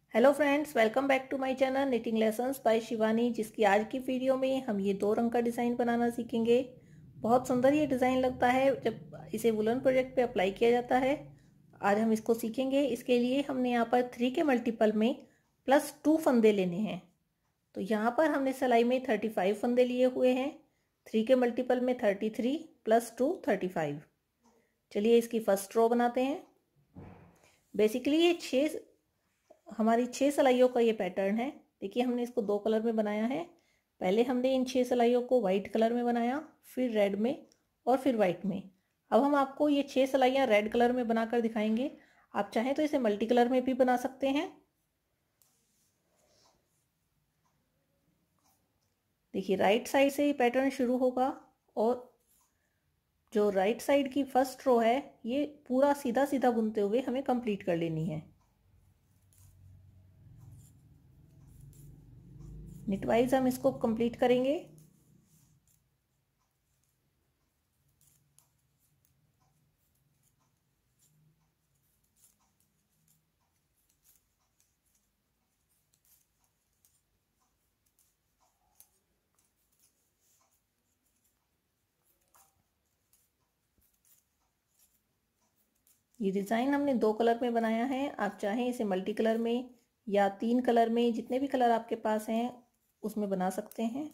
Hello friends, welcome back to my channel knitting lessons by Shivani. जिसकी आज की video में हम ये 2 रंग का डिज़ाइन बनाना सीखेंगे। बहुत सुंदर ये डिज़ाइन लगता है जब इसे वुलन प्रोजेक्ट पे अप्लाई किया जाता है। आज हम इसको सीखेंगे। इसके लिए हमने यहाँ पर 3 के मल्टीपल में +2 फंदे लेने हैं। तो यहाँ पर हमने सिलाई में 35 फंदे लिए हुए हैं। 3 के मल्टीपल में 33 + 2 35। चलिए इसकी फर्स्ट रो बनाते हैं। बेसिकली ये हमारी 6 सिलाइयों का ये पैटर्न है। देखिए हमने इसको 2 कलर में बनाया है। पहले हमने इन 6 सिलाइयों को वाइट कलर में बनाया, फिर रेड में और फिर वाइट में। अब हम आपको ये 6 सिलाइयाँ रेड कलर में बनाकर दिखाएंगे। आप चाहें तो इसे मल्टी कलर में भी बना सकते हैं। देखिए राइट साइड से ये पैटर्न शुरू होगा और जो राइट साइड की फर्स्ट रो है ये पूरा सीधा सीधा बुनते हुए हमें कंप्लीट कर लेनी है। निटवाइज हम इसको कंप्लीट करेंगे। ये डिज़ाइन हमने 2 कलर में बनाया है। आप चाहें इसे मल्टी कलर में या 3 कलर में, जितने भी कलर आपके पास हैं उसमें बना सकते हैं।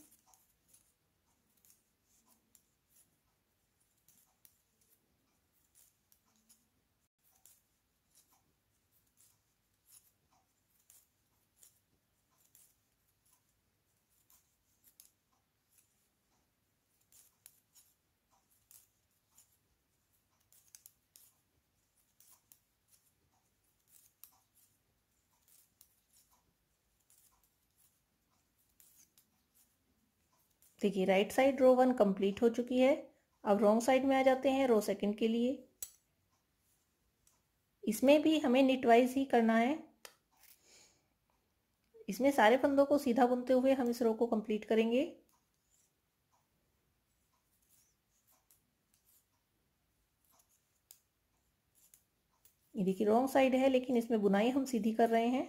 देखिए राइट साइड रो 1 कंप्लीट हो चुकी है। अब रॉन्ग साइड में आ जाते हैं रो सेकंड के लिए। इसमें भी हमें निटवाइज ही करना है। इसमें सारे फंदों को सीधा बुनते हुए हम इस रो को कंप्लीट करेंगे। ये देखिए रॉन्ग साइड है लेकिन इसमें बुनाई हम सीधी कर रहे हैं।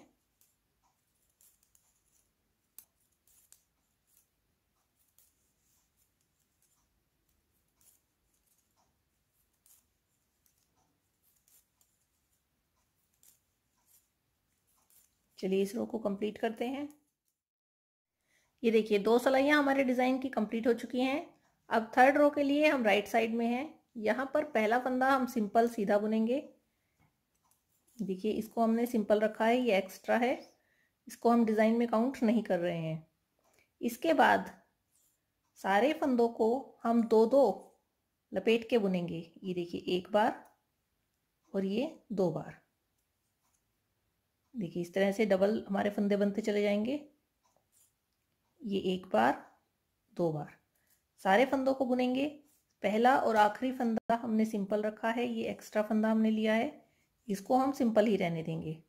चलिए इस रो को कंप्लीट करते हैं। ये देखिए 2 सिलाइयाँ हमारे डिज़ाइन की कंप्लीट हो चुकी हैं। अब थर्ड रो के लिए हम राइट साइड में हैं। यहाँ पर पहला फंदा हम सिंपल सीधा बुनेंगे। देखिए इसको हमने सिंपल रखा है, ये एक्स्ट्रा है, इसको हम डिज़ाइन में काउंट नहीं कर रहे हैं। इसके बाद सारे फंदों को हम 2-2 लपेट के बुनेंगे। ये देखिए एक बार और ये 2 बार। देखिए इस तरह से डबल हमारे फंदे बनते चले जाएंगे। ये एक बार 2 बार सारे फंदों को बुनेंगे। पहला और आखिरी फंदा हमने सिंपल रखा है, ये एक्स्ट्रा फंदा हमने लिया है, इसको हम सिंपल ही रहने देंगे।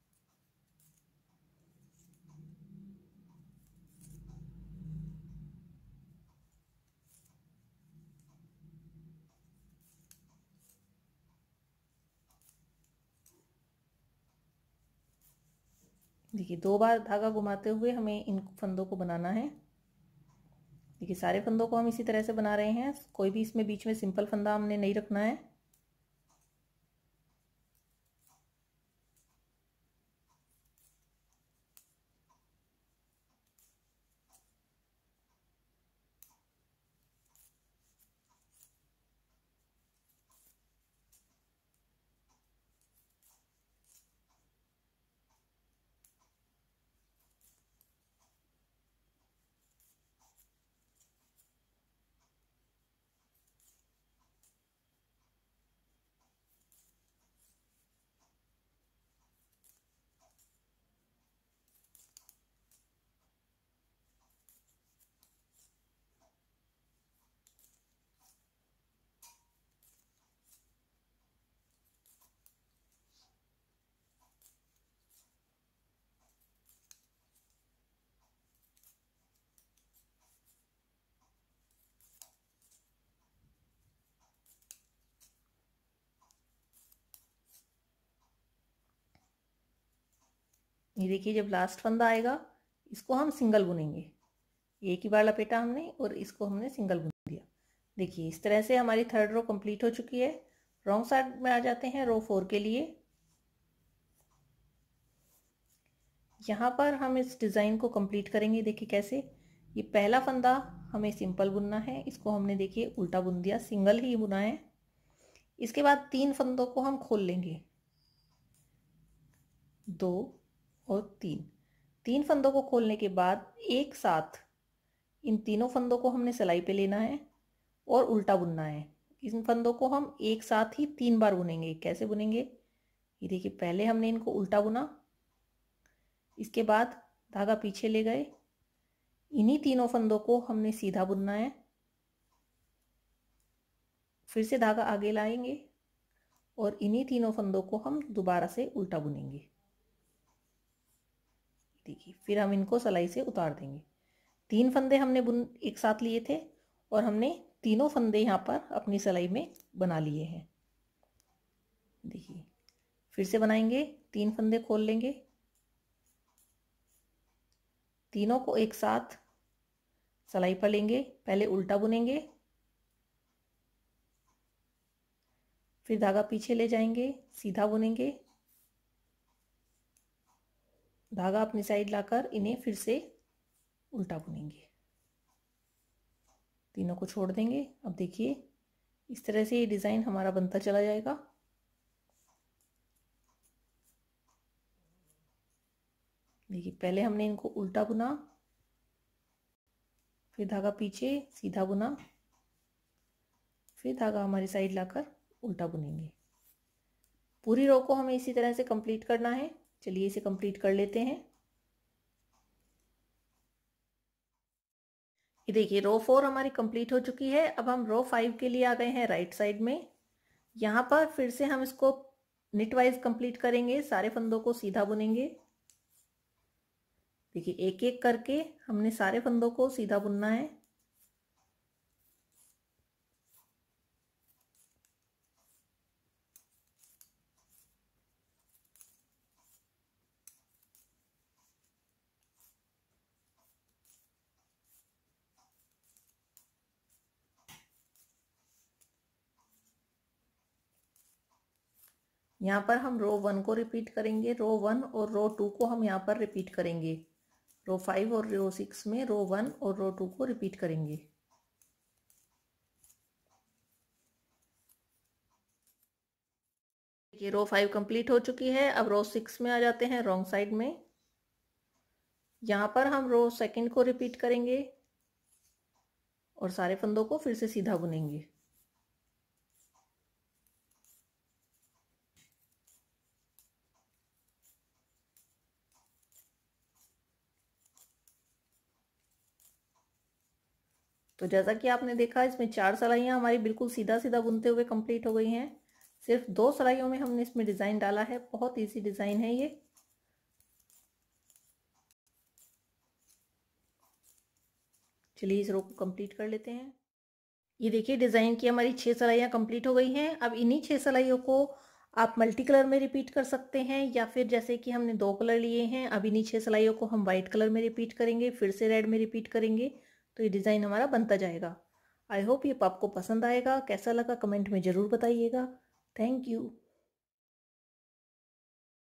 देखिए 2 बार धागा घुमाते हुए हमें इन फंदों को बनाना है। देखिए सारे फंदों को हम इसी तरह से बना रहे हैं, कोई भी इसमें बीच में सिंपल फंदा हमने नहीं रखना है। ये देखिए जब लास्ट फंदा आएगा इसको हम सिंगल बुनेंगे। एक ही बार लपेटा हमने और इसको हमने सिंगल बुन दिया। देखिए इस तरह से हमारी थर्ड रो कंप्लीट हो चुकी है। रॉन्ग साइड में आ जाते हैं रो 4 के लिए। यहाँ पर हम इस डिज़ाइन को कंप्लीट करेंगे। देखिए कैसे, ये पहला फंदा हमें सिंपल बुनना है, इसको हमने देखिए उल्टा बुन दिया, सिंगल ही बुना है। इसके बाद 3 फंदों को हम खोल लेंगे, 2 और 3 फंदों को खोलने के बाद एक साथ इन तीनों फंदों को हमने सिलाई पे लेना है और उल्टा बुनना है। इन फंदों को हम एक साथ ही 3 बार बुनेंगे। कैसे बुनेंगे, ये देखिए पहले हमने इनको उल्टा बुना, इसके बाद धागा पीछे ले गए, इन्हीं तीनों फंदों को हमने सीधा बुनना है, फिर से धागा आगे लाएंगे और इन्हीं तीनों फंदों को हम दोबारा से उल्टा बुनेंगे। देखिए फिर हम इनको सिलाई से उतार देंगे। 3 फंदे हमने बुन एक साथ लिए थे और हमने तीनों फंदे यहाँ पर अपनी सिलाई में बना लिए हैं। देखिए फिर से बनाएंगे, 3 फंदे खोल लेंगे, तीनों को एक साथ सिलाई पर लेंगे, पहले उल्टा बुनेंगे, फिर धागा पीछे ले जाएंगे, सीधा बुनेंगे, धागा अपनी साइड लाकर इन्हें फिर से उल्टा बुनेंगे, तीनों को छोड़ देंगे। अब देखिए इस तरह से ये डिज़ाइन हमारा बनता चला जाएगा। देखिए पहले हमने इनको उल्टा बुना, फिर धागा पीछे सीधा बुना, फिर धागा हमारी साइड लाकर उल्टा बुनेंगे। पूरी रो को हमें इसी तरह से कंप्लीट करना है। चलिए इसे कंप्लीट कर लेते हैं। ये देखिए रो 4 हमारी कंप्लीट हो चुकी है। अब हम रो 5 के लिए आ गए हैं राइट साइड में। यहाँ पर फिर से हम इसको निट वाइज कंप्लीट करेंगे, सारे फंदों को सीधा बुनेंगे। देखिए एक एक करके हमने सारे फंदों को सीधा बुनना है। यहाँ पर हम रो 1 को रिपीट करेंगे, रो 1 और रो 2 को हम यहाँ पर रिपीट करेंगे। रो 5 और रो 6 में रो 1 और रो 2 को रिपीट करेंगे। देखिए रो 5 कंप्लीट हो चुकी है। अब रो 6 में आ जाते हैं रॉन्ग साइड में। यहाँ पर हम रो 2 को रिपीट करेंगे और सारे फंदों को फिर से सीधा बुनेंगे। तो जैसा कि आपने देखा इसमें 4 सिलाइयाँ हमारी बिल्कुल सीधा सीधा बुनते हुए कंप्लीट हो गई हैं। सिर्फ 2 सिलाइयों में हमने इसमें डिज़ाइन डाला है। बहुत इजी डिज़ाइन है ये। चलिए इस रो को कंप्लीट कर लेते हैं। ये देखिए डिज़ाइन की हमारी 6 सिलाइयाँ कंप्लीट हो गई हैं। अब इन्हीं 6 सिलाइयों को आप मल्टी कलर में रिपीट कर सकते हैं, या फिर जैसे कि हमने 2 कलर लिए हैं, अब इन्हीं 6 सिलाइयों को हम वाइट कलर में रिपीट करेंगे, फिर से रेड में रिपीट करेंगे, तो ये डिज़ाइन हमारा बनता जाएगा। आई होप ये आपको पसंद आएगा। कैसा लगा कमेंट में ज़रूर बताइएगा। Thank you.